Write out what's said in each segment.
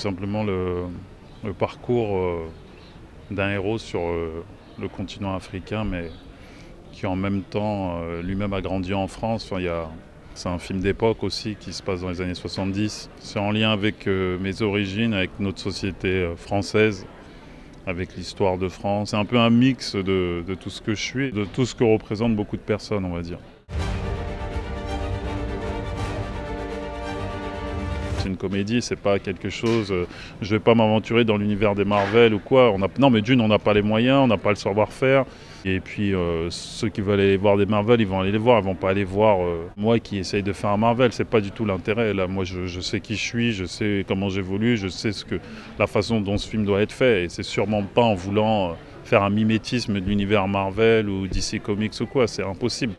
simplement le parcours d'un héros sur le continent africain, mais qui en même temps lui-même a grandi en France. Enfin, c'est un film d'époque aussi qui se passe dans les années 70. C'est en lien avec mes origines, avec notre société française, avec l'histoire de France. C'est un peu un mix de tout ce que je suis, de tout ce que représentent beaucoup de personnes, on va dire. C'est une comédie, c'est pas quelque chose. Je vais pas m'aventurer dans l'univers des Marvel ou quoi. Non, mais d'une, on n'a pas les moyens, on n'a pas le savoir-faire. Et puis ceux qui veulent aller voir des Marvel, ils vont aller les voir. Ils vont pas aller voir moi qui essaye de faire un Marvel. C'est pas du tout l'intérêt. Là, moi, je sais qui je suis, je sais comment j'évolue, je sais la façon dont ce film doit être fait. Et c'est sûrement pas en voulant faire un mimétisme de l'univers Marvel ou DC Comics ou quoi. C'est impossible.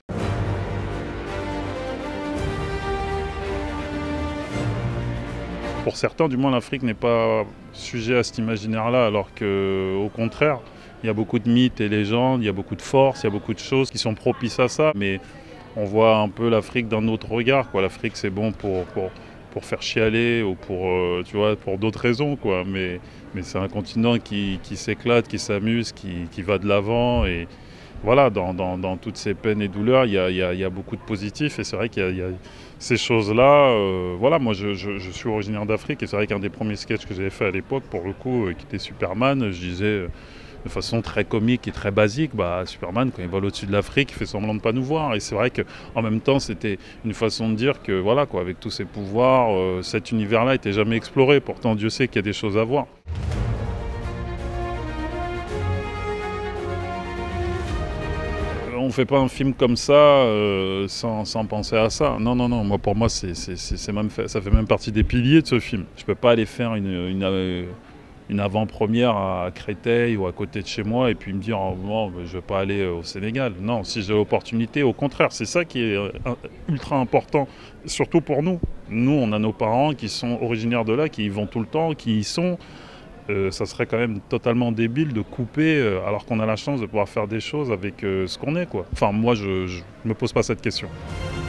Pour certains, du moins, l'Afrique n'est pas sujet à cet imaginaire-là, alors qu'au contraire, il y a beaucoup de mythes et légendes, il y a beaucoup de forces, il y a beaucoup de choses qui sont propices à ça. Mais on voit un peu l'Afrique d'un autre regard, quoi. L'Afrique, c'est bon pour faire chialer ou pour d'autres raisons, quoi. Mais c'est un continent qui s'éclate, qui s'amuse, qui va de l'avant. Et voilà, dans toutes ces peines et douleurs, il y a beaucoup de positifs. Et c'est vrai qu'il y a ces choses-là. Voilà, moi, je suis originaire d'Afrique. Et c'est vrai qu'un des premiers sketchs que j'avais fait à l'époque, pour le coup, qui était Superman, je disais de façon très comique et très basique, Superman, quand il vole au-dessus de l'Afrique, il fait semblant de ne pas nous voir. Et c'est vrai qu'en même temps, c'était une façon de dire que, voilà, quoi, avec tous ses pouvoirs, cet univers-là n'était jamais exploré. Pourtant, Dieu sait qu'il y a des choses à voir. On ne fait pas un film comme ça sans penser à ça. Non. Moi, pour moi, ça fait même partie des piliers de ce film. Je ne peux pas aller faire une avant-première à Créteil ou à côté de chez moi et puis me dire bon, je ne vais pas aller au Sénégal. Non, si j'ai l'opportunité, au contraire, c'est ça qui est ultra important, surtout pour nous. Nous, on a nos parents qui sont originaires de là, qui y vont tout le temps, qui y sont. Ça serait quand même totalement débile de couper alors qu'on a la chance de pouvoir faire des choses avec ce qu'on est, quoi. Enfin, moi, je me pose pas cette question.